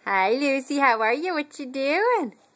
Hi, Lucy. How are you? What you doing?